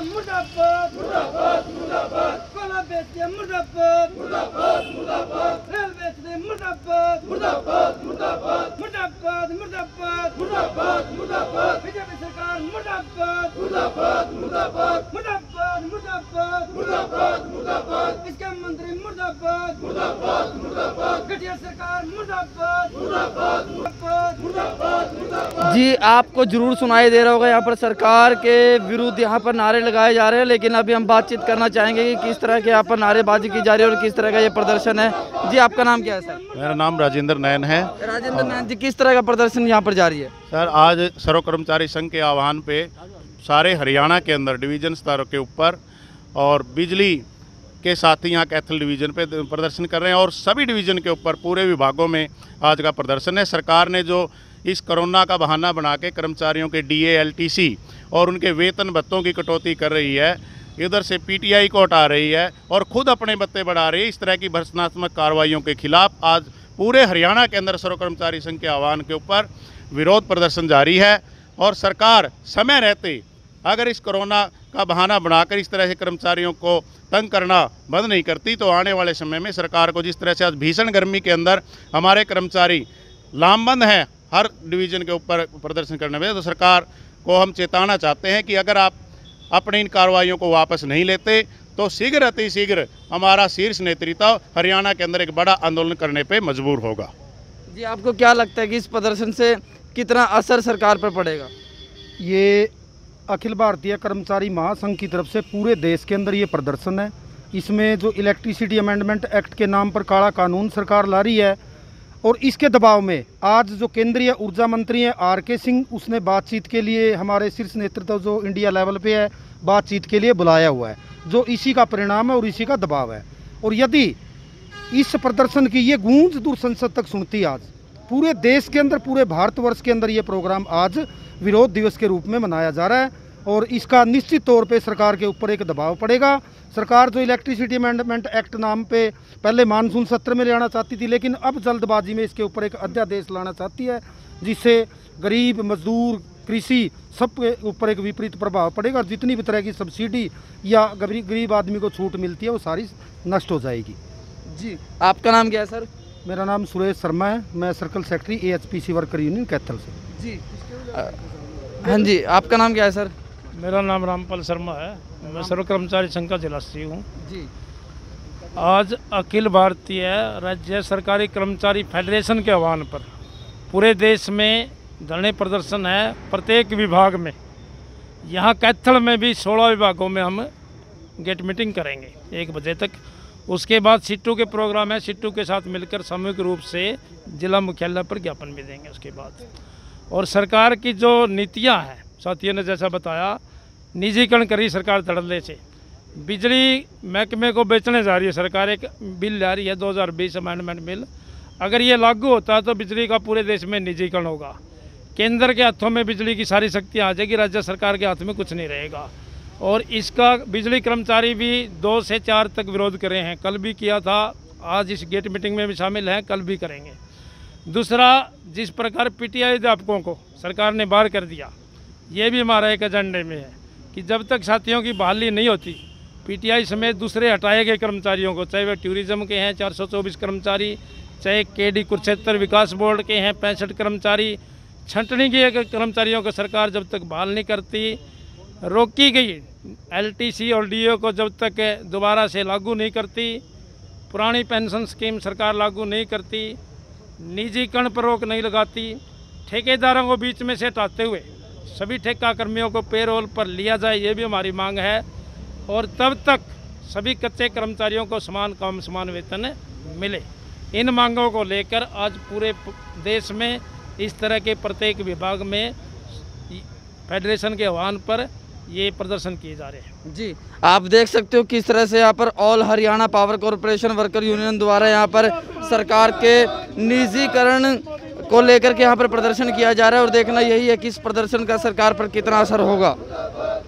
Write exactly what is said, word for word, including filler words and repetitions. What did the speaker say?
मुर्दाबाद मुर्दाबाद मुर्दाबाद, कोला बेचते मुर्दाबाद मुर्दाबाद मुर्दाबाद, रेल बेचते मुर्दाबाद मुर्दाबाद मुर्दाबाद मुर्दाबाद मुर्दाबाद मुर्दाबाद मुर्दाबाद, बीजेपी सरकार मुर्दाबाद मुर्दाबाद मुर्दाबाद मुर्दाबाद मुर्दाबाद मुर्दाबाद मुर्दाबाद, इसके मंत्री मुर्दाबाद मुर्दाबाद मुर्दाबाद, घटिया सरकार मुर्दाबाद मुर्दाबाद मुर्दाबाद मुर्दाबाद मुर्दाबाद। जी आपको जरूर सुनाई दे रहा होगा यहाँ पर सरकार के विरुद्ध यहाँ पर नारे लगाए जा रहे हैं, लेकिन अभी हम बातचीत करना चाहेंगे कि किस तरह के यहाँ पर नारेबाजी की जा रही है और किस तरह का ये प्रदर्शन है। जी आपका नाम क्या है सर? मेरा नाम राजेंद्र नयन है। राजेंद्र नयन जी, किस तरह का प्रदर्शन यहाँ पर जारी है? सर आज सर्व कर्मचारी संघ के आह्वान पे सारे हरियाणा के अंदर डिवीजन स्तर के ऊपर और बिजली के साथी यहाँ कैथल डिवीज़न पे प्रदर्शन कर रहे हैं और सभी डिवीज़न के ऊपर पूरे विभागों में आज का प्रदर्शन है। सरकार ने जो इस कोरोना का बहाना बना के कर्मचारियों के D A L T C और उनके वेतन भत्तों की कटौती कर रही है, इधर से पी टी आई को हटा रही है और ख़ुद अपने भत्ते बढ़ा रही है, इस तरह की भर्त्सनात्मक कार्रवाइयों के खिलाफ आज पूरे हरियाणा के अंदर सर्व कर्मचारी संघ के आह्वान के ऊपर विरोध प्रदर्शन जारी है। और सरकार समय रहते अगर इस कोरोना का बहाना बनाकर इस तरह से कर्मचारियों को तंग करना बंद नहीं करती तो आने वाले समय में सरकार को, जिस तरह से आज भीषण गर्मी के अंदर हमारे कर्मचारी लामबंद हैं हर डिवीज़न के ऊपर प्रदर्शन करने में, तो सरकार को हम चेताना चाहते हैं कि अगर आप अपनी इन कार्रवाइयों को वापस नहीं लेते तो शीघ्र अति शीघ्र हमारा शीर्ष नेतृत्व हरियाणा के अंदर एक बड़ा आंदोलन करने पर मजबूर होगा। जी आपको क्या लगता है कि इस प्रदर्शन से कितना असर सरकार पर पड़ेगा? ये अखिल भारतीय कर्मचारी महासंघ की तरफ से पूरे देश के अंदर ये प्रदर्शन है। इसमें जो इलेक्ट्रिसिटी अमेंडमेंट एक्ट के नाम पर काला कानून सरकार ला रही है और इसके दबाव में आज जो केंद्रीय ऊर्जा मंत्री हैं आर के सिंह, उसने बातचीत के लिए हमारे शीर्ष नेतृत्व जो इंडिया लेवल पे है बातचीत के लिए बुलाया हुआ है, जो इसी का परिणाम है और इसी का दबाव है। और यदि इस प्रदर्शन की ये गूंज दूर संसद तक सुनती, आज पूरे देश के अंदर पूरे भारतवर्ष के अंदर ये प्रोग्राम आज विरोध दिवस के रूप में मनाया जा रहा है और इसका निश्चित तौर पे सरकार के ऊपर एक दबाव पड़ेगा। सरकार जो इलेक्ट्रिसिटी अमेंडमेंट एक्ट नाम पे पहले मानसून सत्र में ले आना चाहती थी, लेकिन अब जल्दबाजी में इसके ऊपर एक अध्यादेश लाना चाहती है, जिससे गरीब मजदूर कृषि सब के ऊपर एक विपरीत प्रभाव पड़ेगा और जितनी भी तरह की सब्सिडी या गरीब आदमी को छूट मिलती है वो सारी नष्ट हो जाएगी। जी आपका नाम क्या है सर? मेरा नाम सुरेश शर्मा है, मैं circle secretary A H P C worker union Kaithal से। जी हाँ जी, आपका नाम क्या है सर? मेरा नाम रामपाल शर्मा है, मैं सर्व कर्मचारी संघ का जिला सचिव हूँ। जी आज अखिल भारतीय राज्य सरकारी कर्मचारी फेडरेशन के आह्वान पर पूरे देश में धरने प्रदर्शन है, प्रत्येक विभाग में। यहाँ कैथल में भी सोलह विभागों में हम गेट मीटिंग करेंगे एक बजे तक। उसके बाद सिट्टू के प्रोग्राम है, सिट्टू के साथ मिलकर सामूहिक रूप से जिला मुख्यालय पर ज्ञापन भी देंगे उसके बाद। और सरकार की जो नीतियाँ हैं, साथियों ने जैसा बताया, निजीकरण करी सरकार धड़ल्ले से, बिजली महकमे को बेचने जा रही है सरकार। एक बिल ला रही है दो हज़ार बीस अमेंडमेंट बिल, अगर ये लागू होता है तो बिजली का पूरे देश में निजीकरण होगा। केंद्र के हाथों में बिजली की सारी शक्तियाँ आ जाएगी, राज्य सरकार के हाथ में कुछ नहीं रहेगा। और इसका बिजली कर्मचारी भी दो से चार तक विरोध करे हैं, कल भी किया था, आज इस गेट मीटिंग में भी शामिल हैं, कल भी करेंगे। दूसरा, जिस प्रकार पीटीआई अध्यापकों को सरकार ने बाहर कर दिया, ये भी हमारा एक एजेंडे में है कि जब तक साथियों की बहाली नहीं होती, पीटीआई समेत दूसरे हटाए गए कर्मचारियों को, चाहे वे टूरिज्म के हैं चार सौ चौबीस कर्मचारी, चाहे केडी कुरुक्षेत्र विकास बोर्ड के हैं पैंसठ कर्मचारी, छंटनी के कर्मचारियों को सरकार जब तक बहाल नहीं करती, रोकी गई एलटीसी और डीओ को जब तक दोबारा से लागू नहीं करती, पुरानी पेंशन स्कीम सरकार लागू नहीं करती, निजीकरण पर रोक नहीं लगाती, ठेकेदारों को बीच में से हटाते हुए सभी ठेका कर्मियों को पेरोल पर लिया जाए, ये भी हमारी मांग है। और तब तक सभी कच्चे कर्मचारियों को समान काम समान वेतन मिले। इन मांगों को लेकर आज पूरे देश में इस तरह के प्रत्येक विभाग में फेडरेशन के आह्वान पर ये प्रदर्शन किए जा रहे हैं। जी आप देख सकते हो किस तरह से यहाँ पर all Haryana power corporation worker union द्वारा यहाँ पर सरकार के निजीकरण को लेकर के यहाँ पर प्रदर्शन किया जा रहा है और देखना यही है कि इस प्रदर्शन का सरकार पर कितना असर होगा।